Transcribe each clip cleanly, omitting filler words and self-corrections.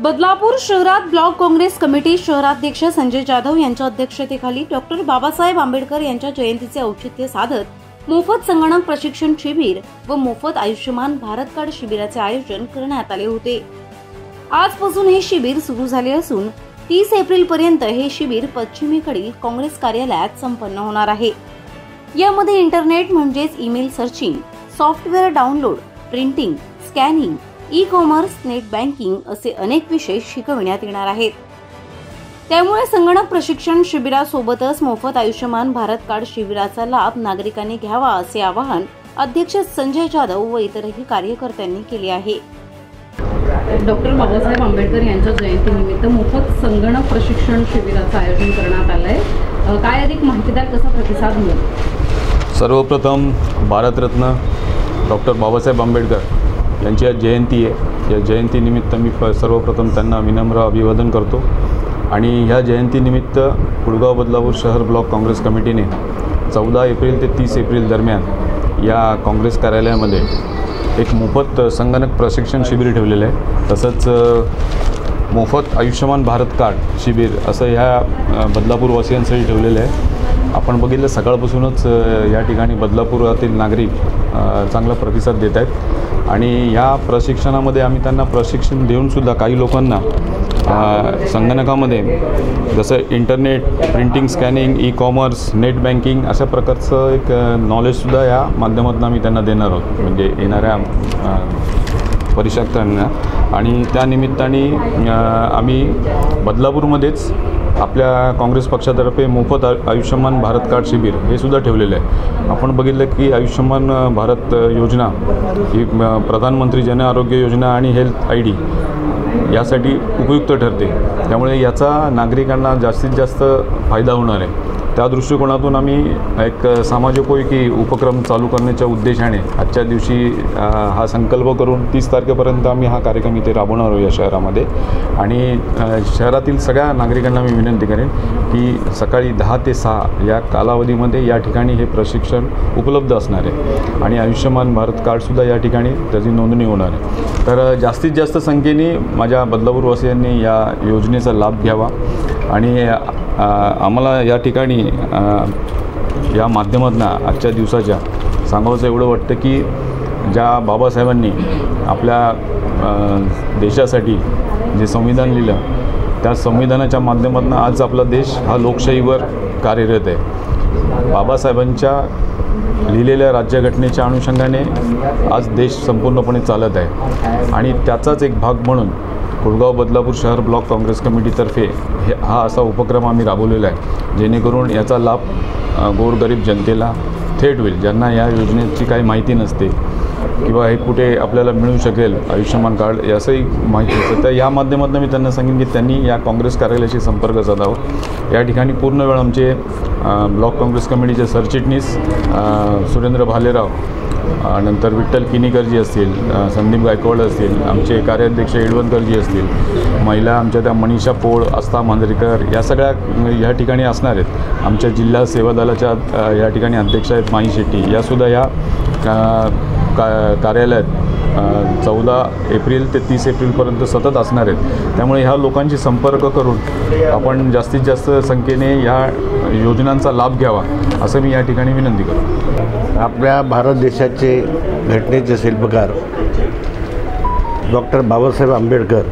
बदलापूर शहरात block Congress committee शहराध्यक्ष संजय जाधव यांच्या अध्यक्षतेखाली डॉक्टर बाबासाहेब आंबेडकर यांच्या जयंतीचे औचित्य साधत मोफत संगणक प्रशिक्षण शिबिर व मोफत आयुष्यमान भारत कार्ड शिबिराचे आयोजन करण्यात आले होते। आजपासून हे शिबिर सुरू झाले असून 30 एप्रिल पर्यंत हे शिबिर पश्चिमेकडील काँग्रेस कार्यालयात संपन्न होणार आहे। यामध्ये इंटरनेट म्हणजेच email searching, software download, printing, scanning, e commerce, net banking असे अनेक विषय शिकविण्यात येणार आहेत। त्यामुळे संगणक प्रशिक्षण शिबिरासोबतच मोफत आयुष्यमान भारत कार्ड शिबिराचा लाभ नागरिकांनी घ्यावा असे आवाहन अध्यक्ष संजय जाधव व इतरही कार्यकर्त्यांनी केले आहे। डॉक्टर बाबासाहेब आंबेडकर यांच्या जयंतीनिमित्त मोफत संगणक प्रशिक्षण शिबिराचं आयोजन करण्यात आलं आहे। काय अधिक माहितीदार कसा प्रतिसाद मिळेल? सर्वप्रथम भारतरत्न डॉक्टर बाबासाहेब आंबेडकर यांची आज जयंती आहे। या जयंतीनिमित्त मी सर्वप्रथम त्यांना विनम्र अभिवादन करतो आणि ह्या जयंतीनिमित्त कुळगाव बदलापूर शहर ब्लॉक काँग्रेस कमिटीने 14 एप्रिल ते 30 एप्रिल दरम्यान या काँग्रेस कार्यालयामध्ये एक मोफत संगणक प्रशिक्षण शिबिर ठेवलेलं आहे। तसंच मोफत आयुष्यमान भारत कार्ड शिबिर असं ह्या बदलापूरवासियांसाठी ठेवलेलं आहे। आपण बघितलं सकाळपासूनच या ठिकाणी बदलापुरातील नागरिक चांगला प्रतिसाद देत आहेत आणि या प्रशिक्षणामध्ये आम्ही त्यांना प्रशिक्षण देऊनसुद्धा काही लोकांना संगणकामध्ये जसं internet, printing, scanning, e commerce, net banking अशा प्रकारचं एक नॉलेजसुद्धा या माध्यमातून आम्ही त्यांना देणार आहोत, म्हणजे येणाऱ्या परीक्षार्थ्यांना। आणि त्या निमित्ताने आम्ही बदलापूरमध्येच आपल्या काँग्रेस पक्षातर्फे मोफत आयुष्यमान भारत कार्ड शिबिर हे सुद्धा ठेवलेलं आहे। आपण बघितलं की आयुष्यमान भारत योजना ही प्रधानमंत्री जन आरोग्य योजना आणि हेल्थ ID यासाठी उपयुक्त ठरते। त्यामुळे याचा नागरिकांना जास्तीत जास्त फायदा होणार आहे। त्या दृष्टिकोनातून आम्ही एक समाजोपयोगी उपक्रम चालू करण्याच्या उद्देशाने आजच्या दिवशी हा संकल्प करून 30 तारखेपर्यंत आम्ही हा कार्यक्रम इथे राबवणार आहोत या शहरामध्ये। आणि शहरातील सगळ्या नागरिकांना मी विनंती करेन की सकाळी 10 ते 6 या कालावधीमध्ये या ठिकाणी हे प्रशिक्षण उपलब्ध असणार आहे आणि आयुष्यमान भारत कार्डसुद्धा या ठिकाणी त्याची नोंदणी होणार आहे। तर जास्तीत जास्त संख्येने माझ्या बदलापूरवासियांनी या योजनेचा लाभ घ्यावा आणि आम्हाला या ठिकाणी या माध्यमातून आजच्या दिवसाच्या सांगायचं एवढं वाटतं की ज्या बाबासाहेबांनी आपल्या देशासाठी जे संविधान लिहिलं त्या संविधानाच्या माध्यमातून आज आपला देश हा लोकशाहीवर कार्यरत आहे। बाबासाहेबांच्या लिहिलेल्या राज्यघटनेच्या अनुषंगाने आज देश संपूर्णपणे चालत आहे आणि त्याचाच एक भाग म्हणून कुळगाव बदलापूर शहर ब्लॉक काँग्रेस कमिटीतर्फे हा असा उपक्रम आम्ही राबवलेला आहे, जेणेकरून याचा लाभ गोरगरीब जनतेला थेट होईल, ज्यांना या योजनेची काही माहिती नसते किंवा हे कुठे आपल्याला मिळू शकेल आयुष्यमान कार्ड याचंही माहिती नसतं। तर या माध्यमातून मी त्यांना सांगेन की त्यांनी या काँग्रेस कार्यालयाशी संपर्क साधावा। या ठिकाणी पूर्ण वेळ आमचे ब्लॉक काँग्रेस कमिटीचे सरचिटणीस सुरेंद्र भालेराव, नंतर विठ्ठल किनीकरजी असतील, संदीप गायकवाड असतील, आमचे कार्याध्यक्ष येडवणकरजी असतील, महिला आमच्या त्या मनीषा पोळ, आस्था मांजरेकर या सगळ्या या ठिकाणी असणार आहेत। आमच्या जिल्हा सेवा दलाच्या या ठिकाणी अध्यक्ष आहेत माई शेट्टी, यासुद्धा या कार्यालयात 14 एप्रिल ते 30 एप्रिलपर्यंत सतत असणार आहेत। त्यामुळे ह्या लोकांशी संपर्क करून आपण जास्तीत जास्त संख्येने या योजनांचा लाभ घ्यावा असं मी या ठिकाणी विनंती करतो। आपल्या भारत देशाचे घटनेचे शिल्पकार डॉक्टर बाबासाहेब आंबेडकर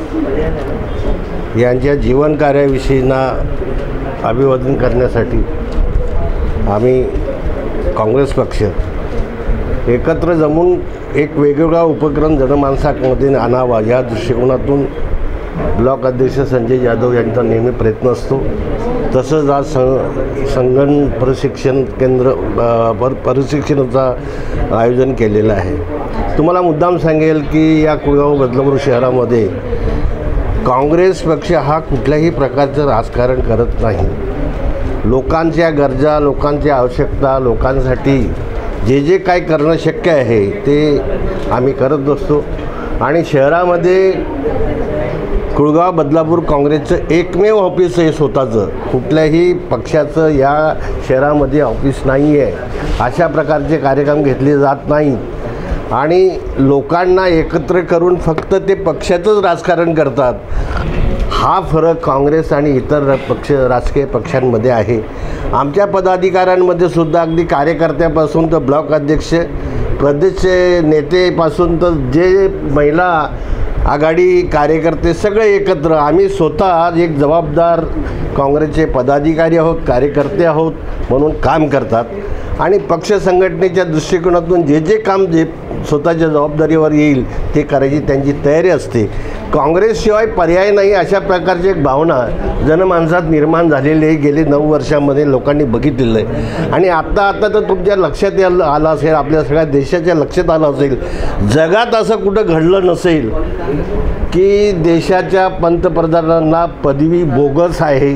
यांच्या जीवनकार्याविषयींना अभिवादन करण्यासाठी आम्ही काँग्रेस पक्ष एकत्र जमून एक वेगवेगळा उपक्रम जनमानसामध्ये आणावा या दृष्टिकोनातून ब्लॉक अध्यक्ष संजय जाधव यांचा नेहमी प्रयत्न असतो। तसंच आज संगणक प्रशिक्षण केंद्र प्रशिक्षणाचं आयोजन केलेलं आहे। तुम्हाला मुद्दाम सांगेल की या कुळगाव बदलापूर शहरामध्ये काँग्रेस पक्ष हा कुठल्याही प्रकारचं राजकारण करत नाही। लोकांच्या गरजा, लोकांच्या आवश्यकता, लोकांसाठी जे काय करणं शक्य आहे ते आम्ही करत असतो आणि शहरामध्ये कुळगाव बदलापूर काँग्रेसचं एकमेव ऑफिस आहे स्वतःचं, कुठल्याही पक्षाचं या शहरामध्ये ऑफिस नाही आहे। अशा प्रकारचे कार्यक्रम घेतले जात नाहीत आणि लोकांना एकत्र करून फक्त ते पक्षाचंच राजकारण करतात। हा फरक काँग्रेस आणि इतर राजकीय पक्षांमध्ये आहे। आमच्या पदाधिकाऱ्यांमध्ये सुद्धा अगदी कार्यकर्त्यापासून तर ब्लॉक अध्यक्ष, प्रदेश नेतेपासून तर जे महिला आघाडी कार्यकर्ते सगळे एकत्र आम्ही स्वतः एक जबाबदार काँग्रेसचे पदाधिकारी आहोत, कार्यकर्ते आहोत म्हणून काम करतात आणि पक्ष संघटनेच्या दृष्टिकोनातून जे काम जे स्वतःच्या जबाबदारीवर येईल ते करायची त्यांची तयारी असते। काँग्रेसशिवाय पर्याय नाही अशा प्रकारची एक भावना जनमानसात निर्माण झालेली आहे। गेले 9 वर्षांमध्ये लोकांनी बघितलेलं आहे आणि आता तर तुमच्या लक्षात आलं असेल, आपल्या सगळ्या देशाच्या लक्षात आलं असेल, जगात असं कुठं घडलं नसेल की देशाच्या पंतप्रधानांना पदवी बोगस आहे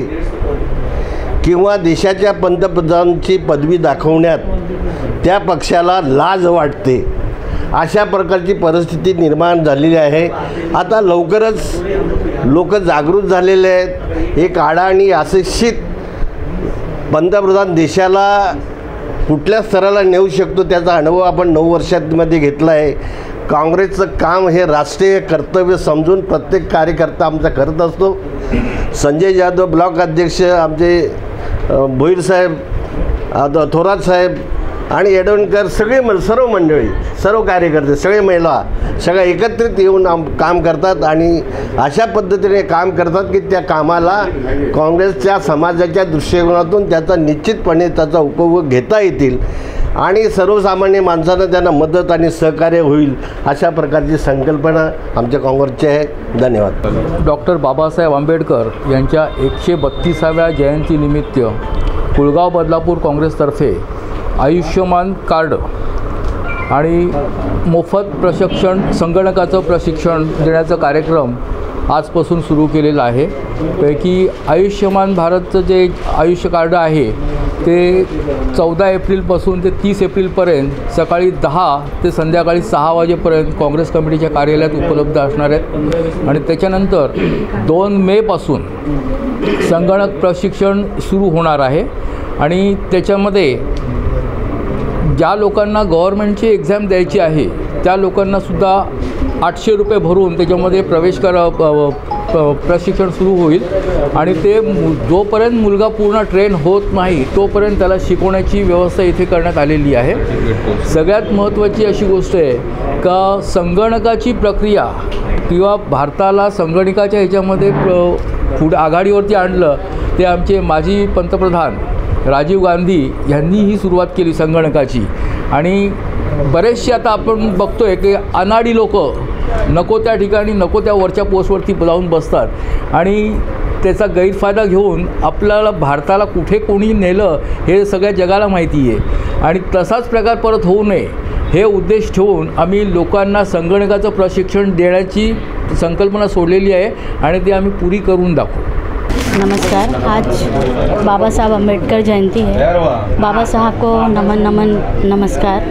किंवा देशाच्या पंतप्रधानांची पदवी दाखवण्यात त्या पक्षाला लाज वाटते। अशा प्रकारची परिस्थिती निर्माण झालेली आहे। आता लवकरच लोक जागृत झालेले आहेत। एक अडाणी अशिक्षित पंतप्रधान देशाला कुठल्या स्तराला नेऊ शकतो त्याचा अनुभव आपण 9 वर्षांमध्ये घेतला आहे। काँग्रेसचं काम हे राष्ट्रीय कर्तव्य समजून प्रत्येक कार्यकर्ता आमचा करत असतो। संजय जाधव ब्लॉक अध्यक्ष, आमचे भोईर साहेब, थोरात साहेब आणि येडवणकर सगळे सर्व मंडळी, सर्व कार्यकर्ते, सगळे महिला सगळ्या एकत्रित येऊन काम करतात आणि अशा पद्धतीने काम करतात की त्या कामाला काँग्रेसच्या समाजाच्या दृष्टिकोनातून त्याचा निश्चितपणे त्याचा उपभोग घेता येतील आणि सर्वसामान्य माणसांना त्यांना मदत आणि सहकार्य होईल अशा प्रकारची संकल्पना आमच्या काँग्रेसची आहे। धन्यवाद। डॉक्टर बाबासाहेब आंबेडकर यांच्या 132व्या जयंतीनिमित्त कुळगाव बदलापूर काँग्रेसतर्फे आयुष्यमान कार्ड आणि मोफत प्रशिक्षण, संगणकाचं प्रशिक्षण देण्याचा कार्यक्रम आजपासून सुरू केलेला आहे। पैकी आयुष्यमान भारतचं जे आयुष्य कार्ड आहे ते 14 एप्रिलपासून ते 30 एप्रिलपर्यंत सकाळी 10 ते संध्याकाळी 6 वाजेपर्यंत काँग्रेस कमिटीच्या कार्यालयात उपलब्ध असणार आहेत आणि त्याच्यानंतर 2 मेपासून संगणक प्रशिक्षण सुरू होणार आहे आणि त्याच्यामध्ये ज्या लोकांना गव्हर्नमेंटची एक्झाम द्यायची आहे त्या लोकांनासुद्धा 800 रुपये भरून त्याच्यामध्ये प्रशिक्षण सुरू होईल आणि ते जोपर्यंत मुलगा पूर्ण ट्रेन होत नाही तोपर्यंत त्याला शिकवण्याची व्यवस्था इथे करण्यात आलेली आहे। सगळ्यात महत्त्वाची अशी गोष्ट आहे का संगणकाची प्रक्रिया किंवा भारताला संगणकाच्या ह्याच्यामध्ये पुढे आघाडीवरती आणलं ते आमचे माजी पंतप्रधान राजीव गांधी यांनी ही सुरुवात केली संगणकाची आणि बरेचसे आता आपण बघतोय की अनाडी लोक नको त्या ठिकाणी नको त्या वरच्या पोस्टवरती जाऊन बसतात आणि त्याचा गैरफायदा घेऊन आपल्याला भारताला कुठे कोणी नेलं हे सगळ्या जगाला माहिती आहे आणि तसाच प्रकार परत होऊ नये हे उद्देश ठेवून आम्ही लोकांना संगणकाचं प्रशिक्षण देण्याची संकल्पना सोडलेली आहे आणि ती आम्ही पुरी करून दाखवू। नमस्कार। आज बाबा साहब अम्बेडकर जयंती है। बाबा साहब को नमन नमस्कार।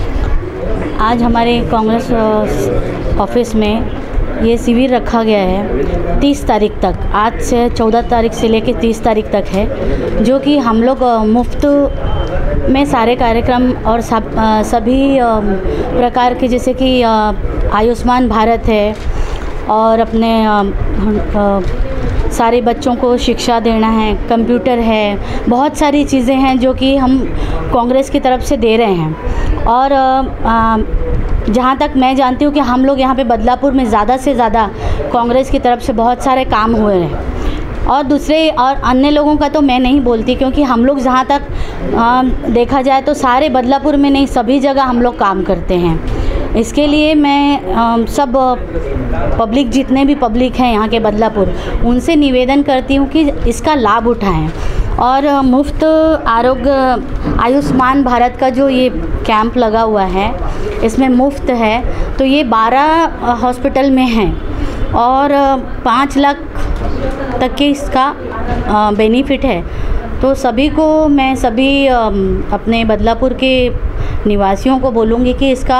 आज हमारे कांग्रेस ऑफिस में ये शिविर रखा गया है 30 तारीख तक। आज से 14 तारीख से लेकर 30 तारीख तक है, जो कि हम लोग मुफ्त में सारे कार्यक्रम और सभी प्रकार के, जैसे कि आयुष्मान भारत है और अपने सारे बच्चों को शिक्षा देना है, कंप्यूटर है, बहुत सारी चीज़ें हैं जो कि हम कांग्रेस की तरफ से दे रहे हैं। और जहाँ तक मैं जानती हूँ कि हम लोग यहाँ पे बदलापुर में ज़्यादा से ज़्यादा कांग्रेस की तरफ से बहुत सारे काम हुए हैं और दूसरे और अन्य लोगों का तो मैं नहीं बोलती, क्योंकि हम लोग जहाँ तक देखा जाए तो सारे बदलापुर में नहीं, सभी जगह हम लोग काम करते हैं। इसके लिए मैं सब पब्लिक, जितने भी पब्लिक हैं यहाँ के बदलापुर, उनसे निवेदन करती हूँ कि इसका लाभ उठाएं और मुफ्त आरोग्य आयुष्मान भारत का जो ये कैंप लगा हुआ है इसमें मुफ्त है, तो ये 12 हॉस्पिटल में हैं और 5 लाख तक के इसका बेनिफिट है। तो सभी को मैं सभी अपने बदलापुर के निवासियों को बोलूँगी कि इसका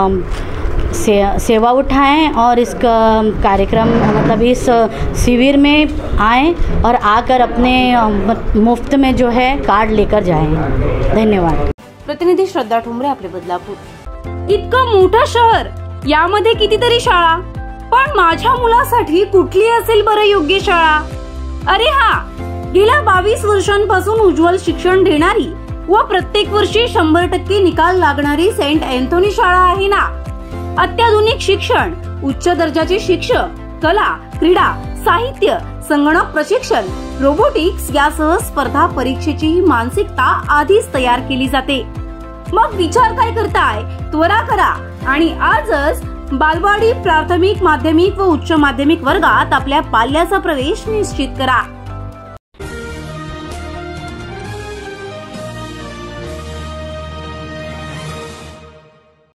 सेवा उठाएं और इसका कार्यक्रम मतलब इस शिविर में आएं और आकर अपने मुफ्त में जो है कार्ड लेकर जाएं। धन्यवाद। प्रतिनिधि श्रद्धा ठुमरे, आपले बदलापूर। इतकं मोठं शहर, यामध्ये कितीतरी शाळा, पण माझ्या मुलासाठी कुठली असेल बरं योग्य शाळा? अरे हा, गेल्या 22 वर्षांपासून उज्ज्वल शिक्षण देणारी व प्रत्येक वर्षी 100% निकाल लागणारी सेंट अँथोनी शाळा आहे ना. अत्याधुनिक शिक्षण, उच्च दर्जाचे शिक्षक, कला, क्रीडा, साहित्य, संगणक प्रशिक्षण, रोबोटिक्स यासह स्पर्धा परीक्षेची ही मानसिकता आधीच तयार केली जाते. मग विचार काय करताय? त्वरा करा आणि आजच बालवाडी, प्राथमिक, माध्यमिक व उच्च माध्यमिक वर्गात आपल्या पाल्याचा प्रवेश निश्चित करा.